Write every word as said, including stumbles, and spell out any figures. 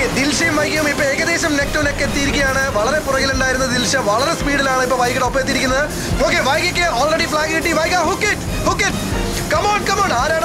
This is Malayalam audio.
ദിൽഷയും വൈകിയും ഇപ്പൊ ഏകദേശം നെക്ക് ടു നെക്ക് എത്തിയിരിക്കുകയാണ്. വളരെ പുറകിലുണ്ടായിരുന്ന ദിൽഷ വളരെ സ്പീഡിലാണ് ഇപ്പൊ വൈകിയുടെ ഒപ്പം എത്തിയിരിക്കുന്നത്. ഓക്കെ, വൈകിക്ക് ഓൾറെഡി ഫ്ലാഗ് കിട്ടി. Vaiga hook it, hook it, come on come on. ആരാണ്